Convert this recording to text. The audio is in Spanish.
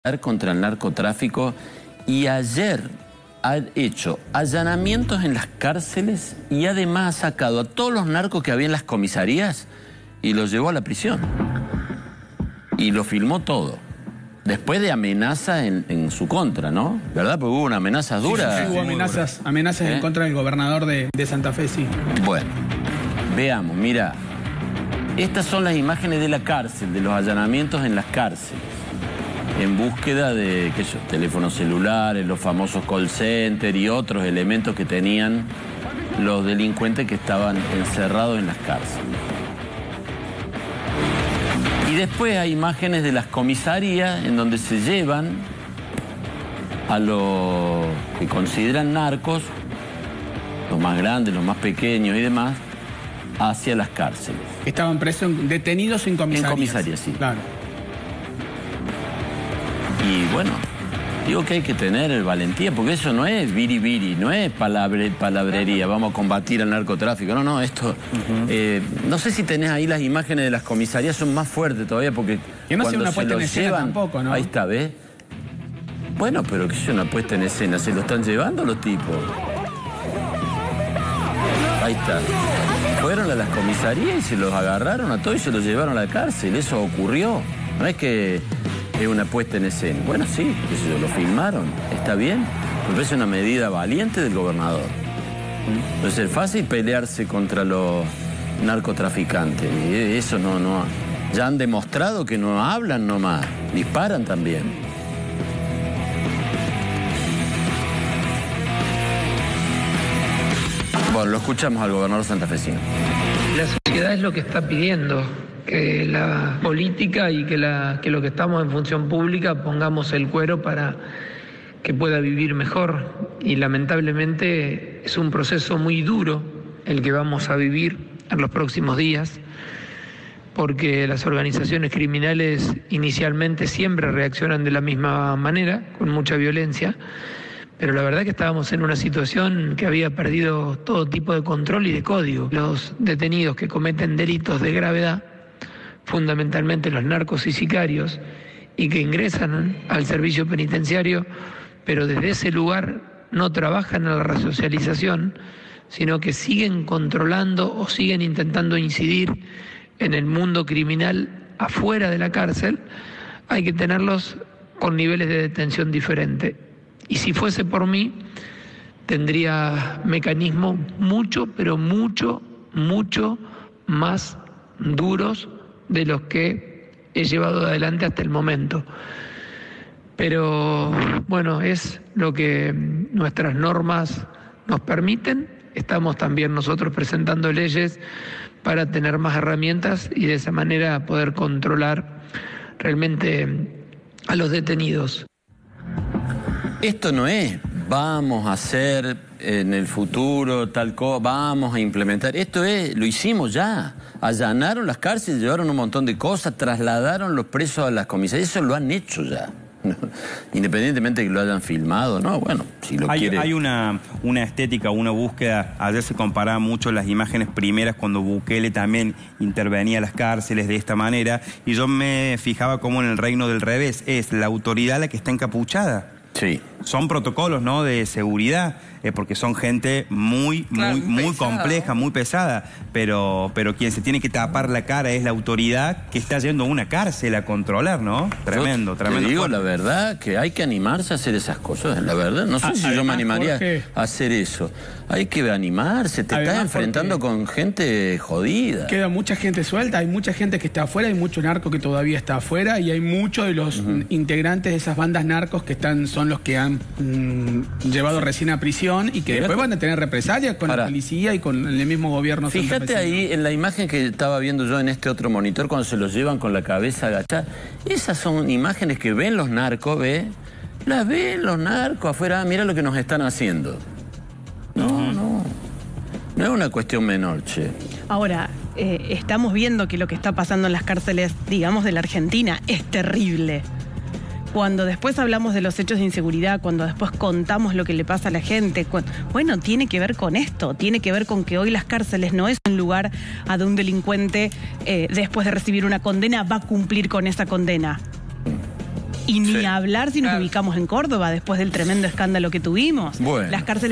Contra el narcotráfico y ayer ha hecho allanamientos en las cárceles y además ha sacado a todos los narcos que había en las comisarías y los llevó a la prisión. Y lo filmó todo. Después de amenazas en su contra, ¿no? ¿Verdad? Porque hubo una amenaza dura. Sí, hubo amenazas en contra del gobernador de Santa Fe, sí. Bueno, veamos, mira. Estas son las imágenes de la cárcel, de los allanamientos en las cárceles. En búsqueda de teléfonos celulares, los famosos call centers y otros elementos que tenían los delincuentes que estaban encerrados en las cárceles. Y después hay imágenes de las comisarías en donde se llevan a los que consideran narcos, los más grandes, los más pequeños y demás, hacia las cárceles. Estaban presos, detenidos en comisarías. En comisarías, sí. Claro. Y bueno, digo que hay que tener valentía, porque eso no es biribiri, no es palabrería, vamos a combatir al narcotráfico. No, no, esto... no sé si tenés ahí las imágenes de las comisarías, son más fuertes todavía, porque que no sea cuando una se puesta lo en escena llevan... tampoco, ¿no? Ahí está, ¿ves? Bueno, pero que sea una puesta en escena, se lo están llevando los tipos. Ahí está. Fueron a las comisarías y se los agarraron a todos y se los llevaron a la cárcel. Eso ocurrió. No es que es una puesta en escena. Bueno, sí, lo filmaron. Está bien. Me parece una medida valiente del gobernador. No es fácil pelearse contra los narcotraficantes. Y eso no. Ya han demostrado que no hablan nomás. Disparan también. Bueno, lo escuchamos al gobernador santafesino. La sociedad es lo que está pidiendo, que la política y que lo que estamos en función pública pongamos el cuero para que pueda vivir mejor. Y lamentablemente es un proceso muy duro el que vamos a vivir en los próximos días, porque las organizaciones criminales inicialmente siempre reaccionan de la misma manera, con mucha violencia. Pero la verdad que estábamos en una situación que había perdido todo tipo de control y de código. Los detenidos que cometen delitos de gravedad, fundamentalmente los narcos y sicarios, y que ingresan al servicio penitenciario, pero desde ese lugar no trabajan en la resocialización, sino que siguen controlando o siguen intentando incidir en el mundo criminal afuera de la cárcel, hay que tenerlos con niveles de detención diferentes. Y si fuese por mí, tendría mecanismos mucho, pero mucho más duros de los que he llevado adelante hasta el momento. Pero bueno, es lo que nuestras normas nos permiten. Estamos también nosotros presentando leyes para tener más herramientas y de esa manera poder controlar realmente a los detenidos. Esto no es, vamos a hacer en el futuro tal cosa, vamos a implementar. Esto es, lo hicimos ya. Allanaron las cárceles, llevaron un montón de cosas, trasladaron los presos a las comisarías. Eso lo han hecho ya. Independientemente de que lo hayan filmado, ¿no? Bueno, si lo quiere... Hay una estética, una búsqueda. Ayer se comparaba mucho las imágenes primeras cuando Bukele también intervenía a las cárceles de esta manera. Y yo me fijaba como en el reino del revés. Es la autoridad la que está encapuchada. Sí. Son protocolos, ¿no?, de seguridad, porque son gente muy compleja, muy pesada, pero quien se tiene que tapar la cara es la autoridad que está yendo a una cárcel a controlar, ¿no? Tremendo. Te digo la verdad que hay que animarse a hacer esas cosas, la verdad. No sé si yo me animaría a hacer eso. Hay que animarse, te estás enfrentando con gente jodida. Queda mucha gente suelta, hay mucha gente que está afuera, hay mucho narco que todavía está afuera y hay muchos de los integrantes de esas bandas narcos que son los que han llevado recién a prisión y que después van a tener represalias con la policía y con el mismo gobierno. Fíjate ahí en la imagen que estaba viendo yo en este otro monitor cuando se los llevan con la cabeza agachada. Esas son imágenes que ven los narcos, las ven los narcos afuera. Mira lo que nos están haciendo. No es una cuestión menor, che. Ahora, estamos viendo que lo que está pasando en las cárceles, digamos, de la Argentina es terrible. Cuando después hablamos de los hechos de inseguridad, cuando después contamos lo que le pasa a la gente, bueno, tiene que ver con esto, tiene que ver con que hoy las cárceles no es un lugar a donde un delincuente, después de recibir una condena, va a cumplir con esa condena. Y ni Sí. hablar si nos ubicamos en Córdoba, después del tremendo escándalo que tuvimos. Bueno. Las cárceles